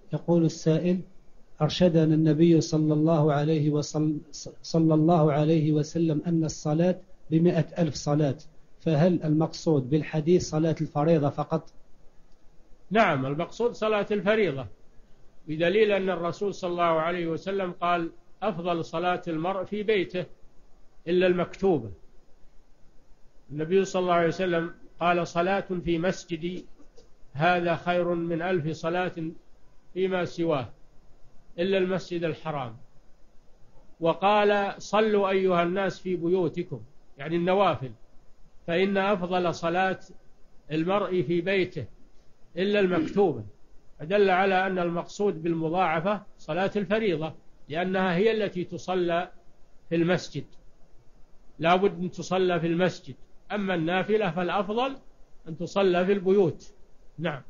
يقول السائل: أرشدنا النبي صلى الله عليه وسلم أن الصلاة ب100,000 صلاة، فهل المقصود بالحديث صلاة الفريضة فقط؟ نعم، المقصود صلاة الفريضة، بدليل أن الرسول صلى الله عليه وسلم قال: أفضل صلاة المرء في بيته إلا المكتوبة. النبي صلى الله عليه وسلم قال: صلاة في مسجدي هذا خير من 1000 صلاة فيما سواه إلا المسجد الحرام. وقال: صلوا أيها الناس في بيوتكم، يعني النوافل، فإن أفضل صلاة المرء في بيته إلا المكتوبة. فدل على أن المقصود بالمضاعفة صلاة الفريضة، لأنها هي التي تصلى في المسجد، لا بد أن تصلى في المسجد. أما النافلة فالأفضل أن تصلى في البيوت. نعم.